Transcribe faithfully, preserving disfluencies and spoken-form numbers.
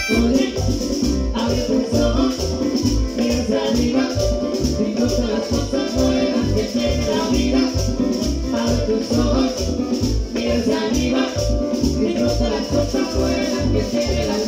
Oye, abre tus ojos, mira hacia arriba, disfruta las cosas buenas que tiene la vida. Abre tus ojos, mira hacia arriba, disfruta las cosas buenas que tiene la vida.